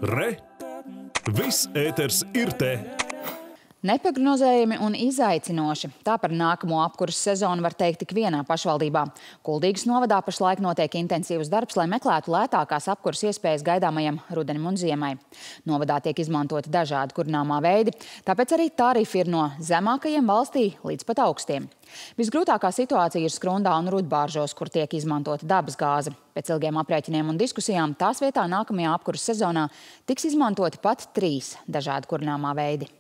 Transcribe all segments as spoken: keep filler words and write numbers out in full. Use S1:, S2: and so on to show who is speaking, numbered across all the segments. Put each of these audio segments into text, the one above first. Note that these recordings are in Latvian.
S1: Re! Viss ēters ir te!
S2: Neprognozējami un izaicinoši. Tā par nākamo apkuras sezonu var teikt tik vienā pašvaldībā. Kuldīgas novadā pašlaik notiek intensīvs darbs, lai meklētu lētākās apkuras iespējas gaidāmajam rudenim un ziemai. Novadā tiek izmantoti dažādi kurināmā veidi, tāpēc arī tarifi ir no zemākajiem valstī līdz pat augstiem. Visgrūtākā situācija ir Skrundā un Rudbāržos, kur tiek izmantota dabas gāze. Pēc ilgiem aprēķiniem un diskusijām tās vietā nākamajā apkuras sezonā tiks izmantoti pat trīs dažādi kurināmā veidi.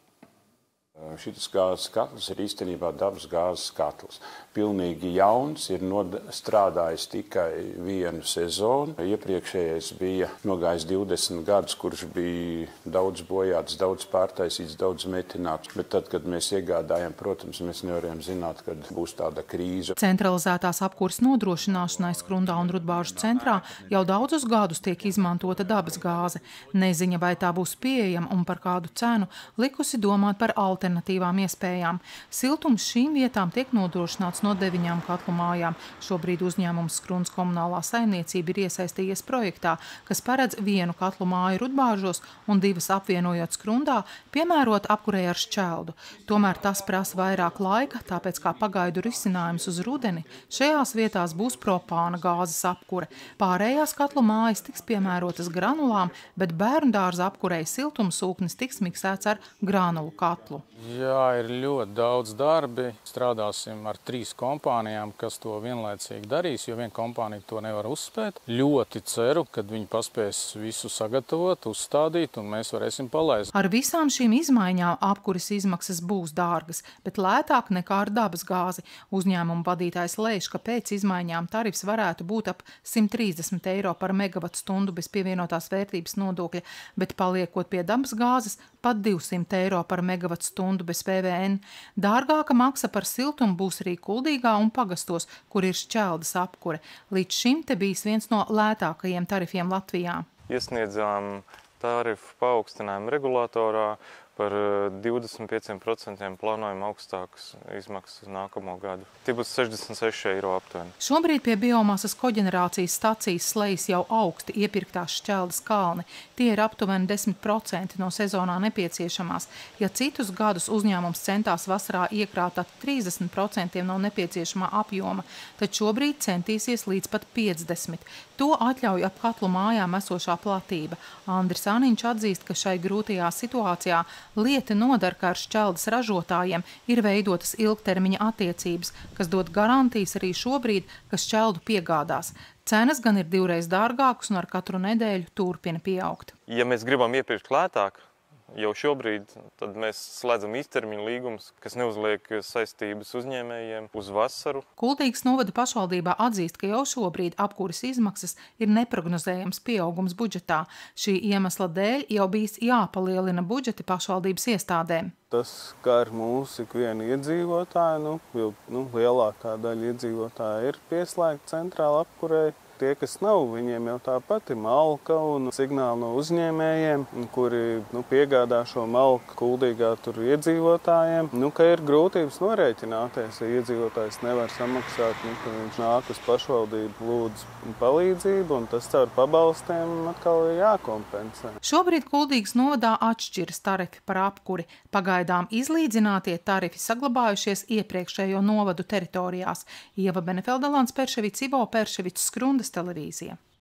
S3: Šis gāzes katls ir īstenībā dabas gāzes katls. Pilnīgi jauns, ir strādājis tikai vienu sezonu. Iepriekšējais bija nogājis divdesmit gadus, kurš bija daudz bojāts, daudz pārtaisīts, daudz metināts. Bet tad, kad mēs iegādājām, protams, mēs nevarējām zināt, kad būs tāda krīze.
S4: Centralizētās apkuras nodrošināšanai Skrundā un Rudbāržu centrā jau daudzus gadus tiek izmantota dabas gāze. Neziņa, vai tā būs pieejama un par kādu cenu, likusi domāt par alternatīvu. alternatīvām iespējām. Siltums šīm vietām tiek nodrošināts no deviņām katlu mājām. Šobrīd uzņēmums Skrundas komunālā saimniecība ir iesaistījies projektā, kas paredz vienu katlu māju Rudbāržos un divas apvienojot Skrundā, piemērot apkurei ar šķeldu. Tomēr tas prasa vairāk laika, tāpēc kā pagaidu risinājums uz rudeni šajās vietās būs propāna gāzes apkure. Pārējās katlu mājas tiks piemērotas granulām, bet bērndārza apkurei siltumsūknis tiks miksēts ar granulu katlu.
S5: Jā, ir ļoti daudz darbi. Strādāsim ar trīs kompānijām, kas to vienlaicīgi darīs, jo viena kompānija to nevar uzspēt. Ļoti ceru, ka viņi paspēs visu sagatavot, uzstādīt, un mēs varēsim palaist.
S4: Ar visām šīm izmaiņām apkuras izmaksas būs dārgas, bet lētāk nekā ar dabas gāzi. Uzņēmuma vadītājs lēš, ka pēc izmaiņām tarifs varētu būt ap simt trīsdesmit eiro par megavatu stundu bez pievienotās vērtības nodokļa, bet paliekot pie dabas gāzes pat divsimt eiro par megavatu stundu bez P V N. Dārgāka maksa par siltumu būs arī Kuldīgā un pagastos, kur ir šķeldas apkure. Līdz šim te bijis viens no lētākajiem tarifiem Latvijā.
S6: Iesniedzām tarifu paaugstinājumu regulatorā par divdesmit pieciem procentiem plānojumu augstākas izmaksas nākamo gadu. Tie būs sešdesmit seši eiro aptuveni.
S4: Šobrīd pie biomasas koģenerācijas stacijas slejas jau augsti iepirktās šķeldas kalni. Tie ir aptuveni desmit procenti no sezonā nepieciešamās. Ja citus gadus uzņēmums centās vasarā iekrāt ap trīsdesmit procentiem no nepieciešamā apjoma, tad šobrīd centīsies līdz pat piecdesmit. To atļauj ap katlu mājām esošā platība. Andris Aniņš atzīst, ka šai grūtajā situācijā lieta nodara, ka ar šķeldas ražotājiem ir veidotas ilgtermiņa attiecības, kas dod garantijas arī šobrīd, ka šķeldu piegādās. Cenas gan ir divreiz dārgākas un ar katru nedēļu turpina pieaugt.
S6: Ja mēs gribam iepirkt lētāk, jau šobrīd, tad mēs slēdzam īstermiņa līgumus, kas neuzliek saistības uzņēmējiem uz vasaru.
S4: Kuldīgas novada pašvaldībā atzīst, ka jau šobrīd apkuras izmaksas ir neprognozējams pieaugums budžetā. Šī iemesla dēļ jau bijis jāpalielina budžeti pašvaldības iestādēm.
S7: Tas skar mūsu ikvienu iedzīvotāju, nu, jo nu, lielākā daļa iedzīvotāja ir pieslēgta centrāla apkurei. Tie, kas nav, viņiem jau tāpat ir malka un signāli no uzņēmējiem, kuri nu, piegādā šo malku Kuldīgā tur iedzīvotājiem. Nu, ka ir grūtības norēķināties, ja iedzīvotājs nevar samaksāt, nu, ka viņš nāk uz pašvaldību lūdzu palīdzību, un tas caur pabalstiem atkal ir jākompensē.
S4: Šobrīd Kuldīgas novadā atšķiras tarifi par apkuri. Pagaidām izlīdzinātie tarifi saglabājušies iepriekšējo novadu teritorijās. Ieva Benefelda, Lants Perševics, Ivo Perševics, Skrundas televīzija.